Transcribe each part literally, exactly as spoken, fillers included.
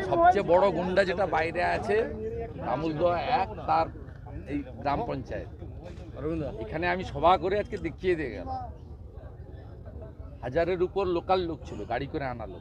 সবচেয়ে বড় গুন্ডা যেটা বাইরে আছে আমুলদোয়া এক, তার এই গ্রাম পঞ্চায়েত। এখানে আমি সভা করে আজকে দেখিয়ে দিয়ে গেল, হাজারের উপর লোকাল লোক ছিল, গাড়ি করে আনা লোক।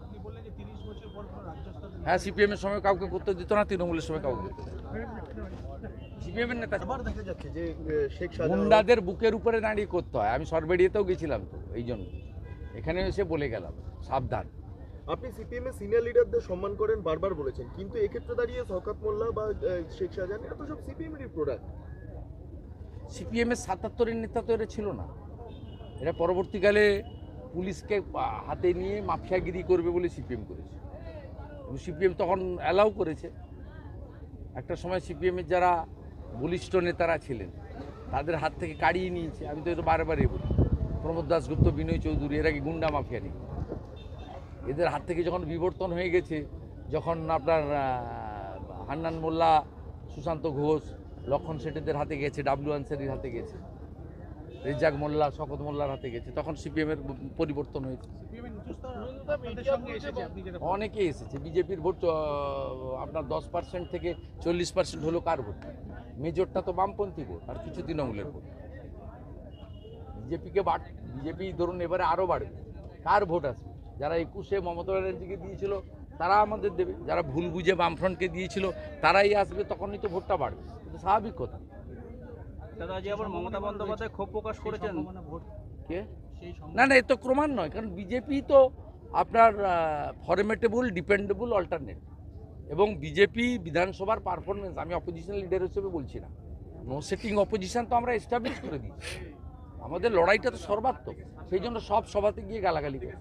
হ্যাঁ, সিপিএম এর সময় কাউকে করতে দিত না, তৃণমূলের সময় কাউকে করতে দিত। সিপিএম এর নেতা দেখা যাচ্ছে যে শেখ গুন্ডাদের বুকের উপরে দাঁড়িয়ে করতে হয়। আমি সরবেড়িয়েতেও গেছিলাম, তো এই জন্য এখানে এসে বলে গেলাম সাবধান। আপনি সিপিএম এর সিনিয়র লিডারদের সম্মান করেন, বারবার বলেছেন, কিন্তু এক্ষেত্রে দাঁড়িয়ে শওকত মোল্লা বা শেখ শাহজাহান এটা তো সব সিপিএম এর প্রোডাক্ট। সিপিএম এর সাতাত্তরের নেতা তো এরা ছিল না, এরা পরবর্তীকালে পুলিশকে হাতে নিয়ে মাফিয়াগিরি করবে বলে সিপিএম করেছে। সিপিএম তখন অ্যালাউ করেছে। একটা সময় সিপিএমের যারা বলিষ্ঠ নেতারা ছিলেন তাদের হাত থেকে কাড়িয়ে নিয়েছে। আমি তো এটা বারবারই বলি, প্রমোদ দাশগুপ্ত, বিনয় চৌধুরী, এরা কি গুন্ডা মাফিয়া নেই? এদের হাত থেকে যখন বিবর্তন হয়ে গেছে, যখন আপনার হান্নান মোল্লা, সুশান্ত ঘোষ, লক্ষণ শেঠেদের হাতে গেছে, ডাব্লু আনসারির হাতে গেছে, রেজাক মোল্লা, শকত মোল্লার হাতে গেছে, তখন সিপিএমের পরিবর্তন হয়েছে। অনেকেই এসেছে। বিজেপির ভোট আপনার দশ পার্সেন্ট থেকে চল্লিশ পার্সেন্ট হলো কার ভোট? মেজরটা তো বামপন্থী ভোট আর কিছু তৃণমূলের ভোট। বিজেপিকে বাড় বিজেপি ধরুন এবারে আরও বাড়বে। কার ভোট আসবে? যারা একুশে মমতা ব্যানার্জিকে দিয়েছিল তারা আমাদের দেবে, যারা ভুল বুঝে বামফ্রন্টকে দিয়েছিল তারাই আসবে, তখনই তো ভোটটা বাড়বে। এটা স্বাভাবিক কথা। দাদা আজ আবার মমতা বন্দ্যোপাধ্যায় ক্ষোভ প্রকাশ করেছেন। কে? না না, এ তো ক্রমান্বয়, কারণ বিজেপি তো আপনার ফরমেটেবল, ডিপেন্ডেবল অল্টারনেট। এবং বিজেপি বিধানসভার পারফরমেন্স, আমি অপোজিশন লিডার হিসেবে বলছি না, নো সেটিং অপোজিশন তো আমরা এস্টাবলিশ করে দিয়েছি। আমাদের লড়াইটা তো সর্বাত্মক, সেই জন্য সব সভাতে গিয়ে গালাগালি করে।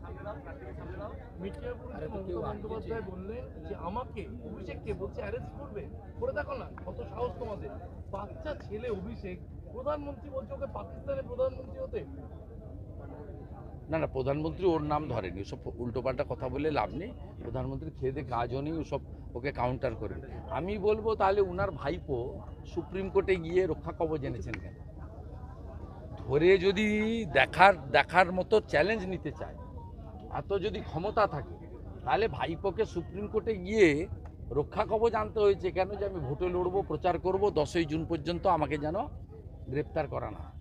বন্দ্যোপাধ্যায় বললেন যে আমাকে অভিষেককে বলছে অ্যারেস্ট করবে, করে দেখো না কত সাহস তোমাদের। বাচ্চা ছেলে অভিষেক প্রধানমন্ত্রী বলছে ওকে পাকিস্তানের প্রধানমন্ত্রী হতে। না না, প্রধানমন্ত্রী ওর নাম ধরেনি, ওসব উল্টোপাল্টা কথা বলে লাভ নেই। প্রধানমন্ত্রী খেয়ে কাজও নেই, ওসব ওকে কাউন্টার করবে। আমি বলবো তাহলে উনার ভাইপো সুপ্রিম কোর্টে গিয়ে রক্ষা কবচ এনেছেন কেন? ধরে যদি দেখার দেখার মতো চ্যালেঞ্জ নিতে চায়, এত যদি ক্ষমতা থাকে, তাহলে ভাইপোকে সুপ্রিম কোর্টে গিয়ে রক্ষা কবচ আনতে হয়েছে কেন? যে আমি ভোটে লড়বো, প্রচার করব, দশই জুন পর্যন্ত আমাকে যেন গ্রেপ্তার করা না।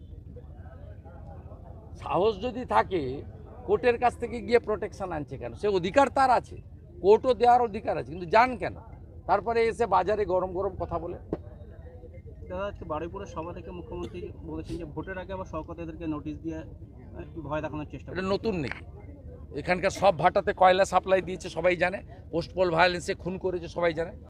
সাহস যদি থাকে, কোর্টের কাছ থেকে গিয়ে প্রোটেকশন আনছে কেন? সে অধিকার তার আছে, কোর্টও দেওয়ার অধিকার আছে, কিন্তু যান কেন? তারপরে এসে বাজারে গরম গরম কথা বলে। দাদা আজকে বারুইপুরের সভা থেকে মুখ্যমন্ত্রী বলেছেন যে ভোটের আগে আবার শওকত এদেরকে নোটিশ দিয়ে ভয় দেখানোর চেষ্টা এটা নতুন নাকি? এখানকার সব ভাটাতে কয়লা সাপ্লাই দিয়েছে সবাই জানে, পোস্টপল ভায়োলেন্সে খুন করেছে সবাই জানে।